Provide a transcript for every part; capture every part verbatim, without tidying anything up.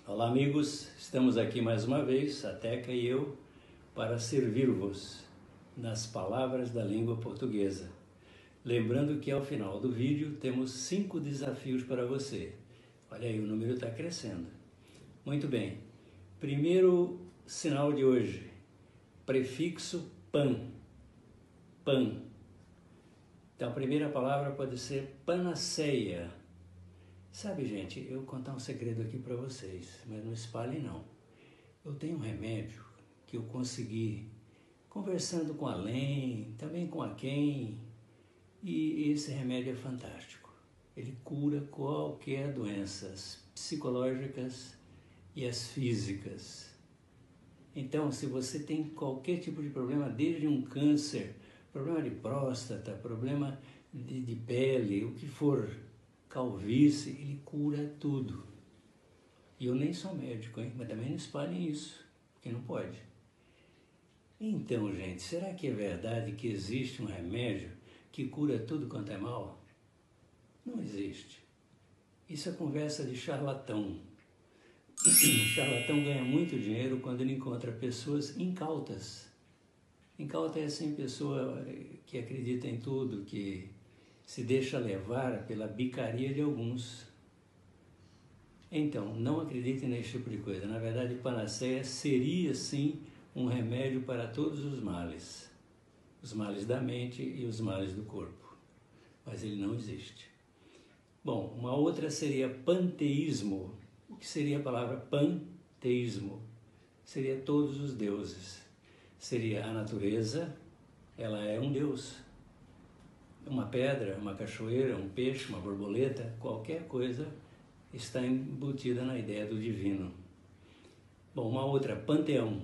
Olá amigos, estamos aqui mais uma vez, a Teca e eu, para servir-vos nas palavras da língua portuguesa. Lembrando que ao final do vídeo temos cinco desafios para você. Olha aí, o número está crescendo. Muito bem, primeiro sinal de hoje, prefixo pan, pan. Então a primeira palavra pode ser panaceia. Sabe, gente, eu vou contar um segredo aqui para vocês, mas não espalhem não. Eu tenho um remédio que eu consegui conversando com além, também com a quem, e esse remédio é fantástico. Ele cura qualquer doenças psicológicas e as físicas. Então, se você tem qualquer tipo de problema, desde um câncer, problema de próstata, problema de, de pele, o que for, calvície, ele cura tudo. E eu nem sou médico, hein? Mas também não espalhem isso, porque não pode. Então, gente, será que é verdade que existe um remédio que cura tudo quanto é mal? Não existe. Isso é conversa de charlatão. O charlatão ganha muito dinheiro quando ele encontra pessoas incautas. Incauta é assim, pessoa que acredita em tudo, que se deixa levar pela bicaria de alguns. Então, não acreditem nesse tipo de coisa. Na verdade, panaceia seria, sim, um remédio para todos os males. Os males da mente e os males do corpo. Mas ele não existe. Bom, uma outra seria panteísmo. O que seria a palavra panteísmo? Seria todos os deuses. Seria a natureza, ela é um deus. Uma pedra, uma cachoeira, um peixe, uma borboleta, qualquer coisa está embutida na ideia do divino. Bom, uma outra, panteão.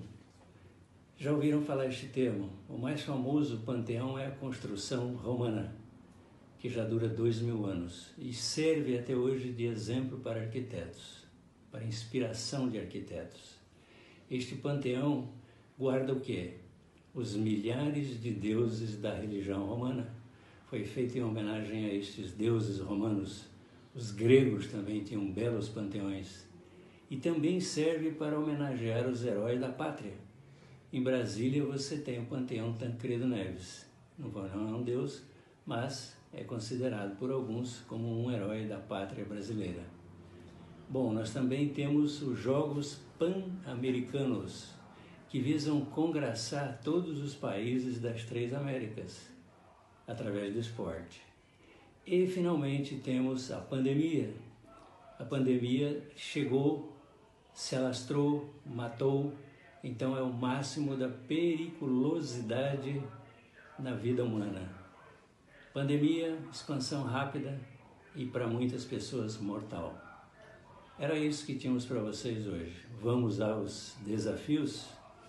Já ouviram falar este termo? O mais famoso panteão é a construção romana, que já dura dois mil anos e serve até hoje de exemplo para arquitetos, para inspiração de arquitetos. Este panteão guarda o quê? Os milhares de deuses da religião romana. Foi feito em homenagem a estes deuses romanos. Os gregos também tinham belos panteões. E também serve para homenagear os heróis da pátria. Em Brasília você tem o Panteão Tancredo Neves. Não é um deus, mas é considerado por alguns como um herói da pátria brasileira. Bom, nós também temos os Jogos Pan-Americanos, que visam congraçar todos os países das três Américas, através do esporte. E, finalmente, temos a pandemia. A pandemia chegou, se alastrou, matou, então é o máximo da periculosidade na vida humana. Pandemia, expansão rápida e, para muitas pessoas, mortal. Era isso que tínhamos para vocês hoje. Vamos aos desafios?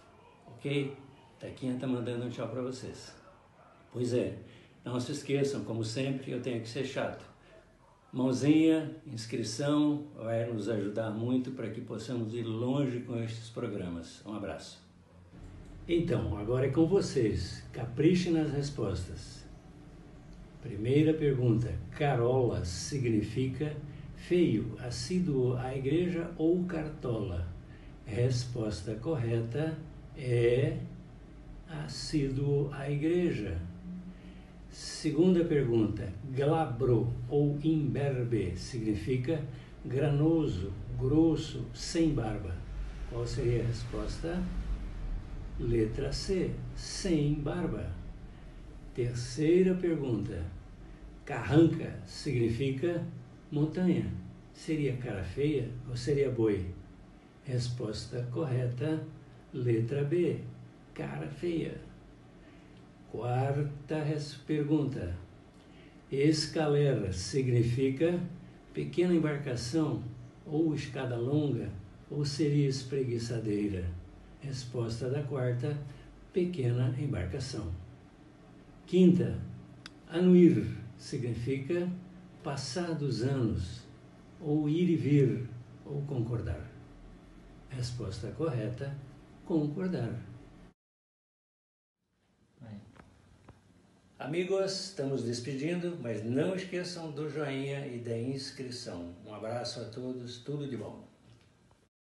Ok? Tequinha está mandando um tchau para vocês. Pois é. Não se esqueçam, como sempre, eu tenho que ser chato. Mãozinha, inscrição, vai nos ajudar muito para que possamos ir longe com estes programas. Um abraço. Então, agora é com vocês. Caprichem nas respostas. Primeira pergunta. Carola significa feio, assíduo à igreja ou cartola? Resposta correta é assíduo à igreja. Segunda pergunta, glabro ou imberbe significa granoso, grosso, sem barba. Qual seria a resposta? Letra C, sem barba. Terceira pergunta, carranca significa montanha. Seria cara feia ou seria boi? Resposta correta, letra B, cara feia. Quarta pergunta. Escalera significa pequena embarcação ou escada longa ou seria espreguiçadeira? Resposta da quarta, pequena embarcação. Quinta. Anuir significa passar dos anos ou ir e vir ou concordar? Resposta correta, concordar. Amigos, estamos despedindo, mas não esqueçam do joinha e da inscrição. Um abraço a todos, tudo de bom.